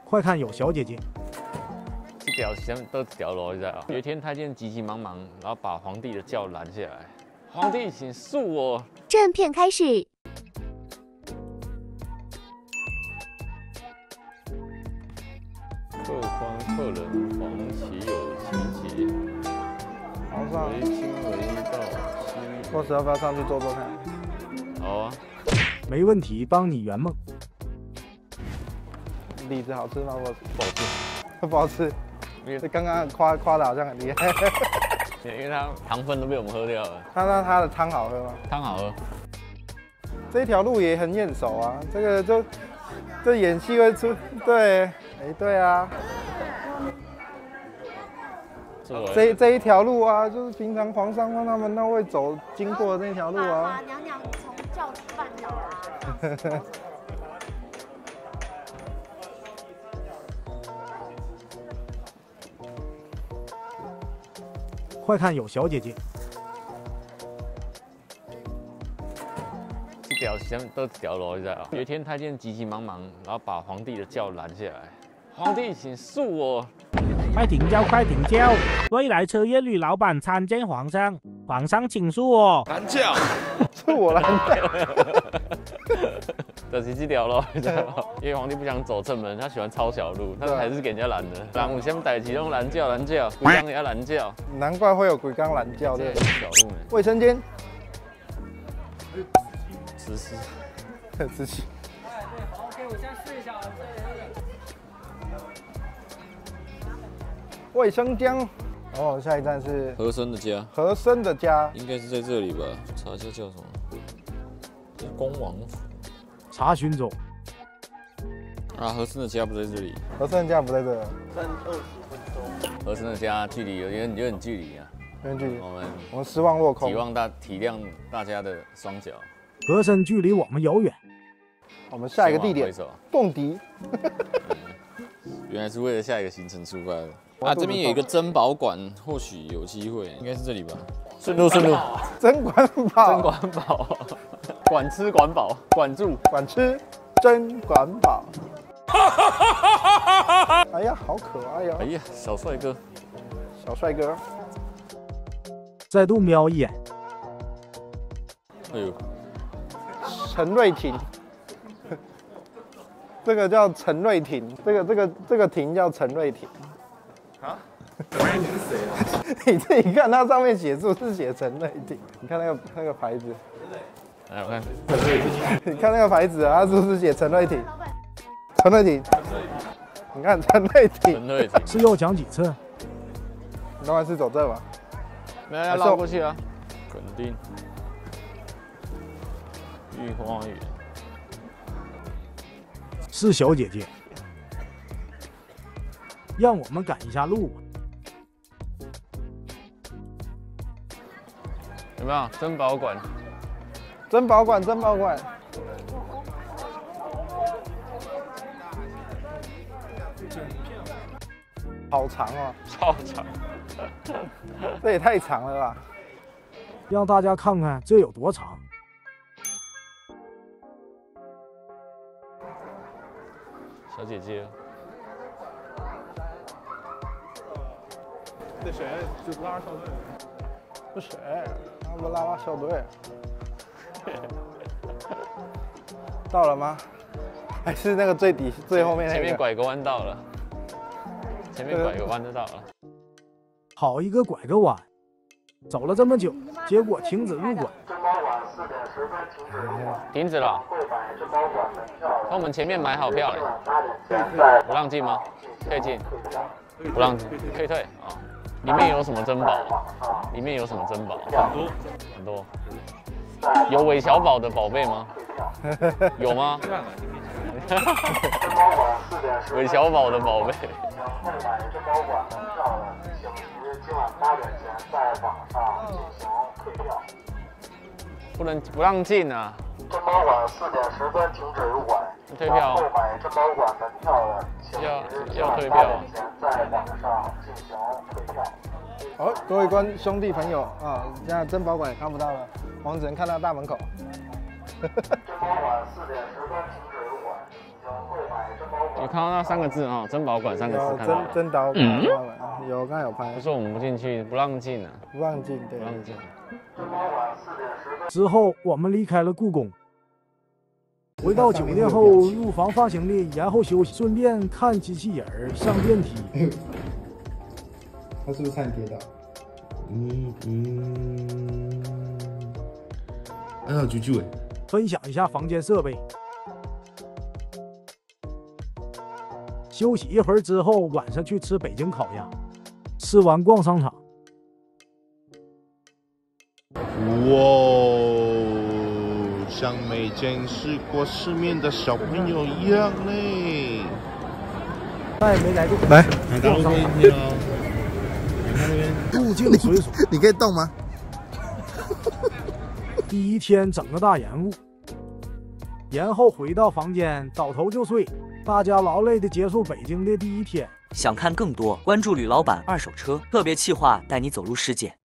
快看有小姐姐！ 这条下面都掉落在啊。有一天太监急急忙忙，然后把皇帝的轿拦下来。皇帝，请恕我。 正片开始。 客官客人黄其有其节， 皇上， 为亲为道， 过时要不要上去坐坐看？ 好啊， 没问题，帮你圆梦。 李子好吃吗？我不好吃， 不好吃。 因为刚刚夸的好像很厉害。 因为它糖分都被我们喝掉了。 那它的汤好喝吗？ 汤好喝。 这条路也很眼熟啊，这个这演戏会出，对，对啊。这一条路啊，就是平常皇上他们都会经过的那条路啊。 娘娘从轿子绊倒了。 快看有小姐姐！ 这条下面都掉落在啊。有一天太监急急忙忙，然后把皇帝的轿拦下来。皇帝，请恕我。 快停轿，快停轿！未来车业女老板参见皇上，皇上请恕我。 拦轿， 是我拦轿。 就是这条咯，因为皇帝不想走正门，他喜欢抄小路，他还是给人家拦的。拦有什么代志用拦轿，规缸也要拦轿。 难怪会有鬼缸拦轿的小路呢。 卫生间， 实施， 自己。 OK， 我先试一下啊。 卫生间。哦，下一站是和珅的家。 和珅的家， 应该是在这里吧？查一下叫什么？这是恭王府。 查询中。 啊，和珅的家不在这里。 和珅的家不在这。 3、20分钟。 和珅的家距离有点距离啊。 有点距离。 我们失望落空。 体谅大家的双脚。 和珅距离我们遥远。 我们下一个地点，贡迪。 原来是为了下一个行程出发的。啊，这边有一个珍宝馆，或许有机会，应该是这里吧。顺路。 珍管堡，管吃管饱，管住管吃，珍管饱。哎呀，好可爱呀！ 哎呀，小帅哥， 小帅哥。 再度瞄一眼。 哎呦， 陈瑞婷。这个叫陈瑞婷，这个婷叫陈瑞婷。啊？你是谁啊？你自己看，它上面写字是写陈瑞婷，你看那个牌子。 来，我看。 你看那个牌子啊，它是不是写陈瑞婷？陈瑞婷。你看陈瑞婷。 陈瑞婷是要讲几次？ 你当然是走这吧。 没有，要绕过去啊。肯定。御花园。 是小姐姐，让我们赶一下路吧。 有没有珍宝馆？ 珍宝馆。好长哦， 超长， 这也太长了吧！ 让大家看看这有多长。 小姐姐， 那谁就拉校队？是谁？他们拉校队。到了吗？还是那个最后面那个？ 前面拐个弯到了，前面拐个弯就到了。 好一个拐个弯，走了这么久，结果停止入馆。 停止了。那我们前面买好票了，不让进吗？可以进，不让进，可以退啊。里面有什么珍宝？里面有什么珍宝？很多。有韦小宝的宝贝吗？有吗？韦小宝的宝贝。不让进啊！ 珍宝馆4点10分停止入馆。 退票。 购买珍宝馆门票的，请要退票。 前在网上进行退票。 好，各位兄弟朋友啊，现在珍宝馆也看不到了，我们只能看到大门口。 珍宝馆4点10分停止入馆，请购买珍宝馆有看到那3个字哦，珍宝馆3个字有看到了。 真岛有，刚才有拍不。是我们不进去，不让进啊， 不让进，对不。让进。 之后我们离开了故宫，回到酒店后入房放行李，然后休息，顺便看机器人儿上电梯。 他是不是差点跌倒？ 还有啾啾哎。 分享一下房间设备。休息一会儿之后，晚上去吃北京烤鸭，吃完逛商场。 哇，像没见识过世面的小朋友一样嘞。 再没来得及来， 逛商场，入境随俗。 你可以动吗？ 第一天整个大延误，然后回到房间倒头就睡。大家劳累的结束北京的第一天。 想看更多，关注吕老板二手车特别企划，带你走入世界。